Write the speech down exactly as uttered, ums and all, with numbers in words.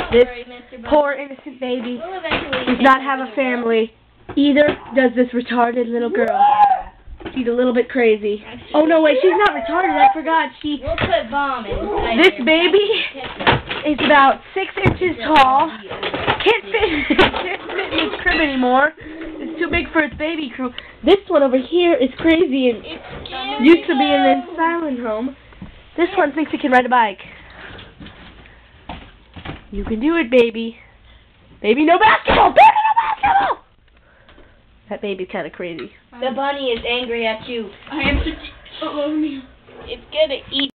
This Sorry, Mister Bunny. poor innocent baby We'll eventually does take not her have to a the family. Either does this retarded little girl. She's a little bit crazy. Actually, Oh no, wait, she's not retarded. I forgot. She. We'll put bomb inside This her. baby is about six inches tall. Can't fit, can't fit in its crib anymore. It's too big for its baby crew. This one over here is crazy and used to be in an asylum home. This one thinks it can ride a bike. You can do it, baby. Baby, no basketball! Baby, no basketball! That baby's kind of crazy. The bunny is angry at you. I am such a... Oh, no. It's gonna eat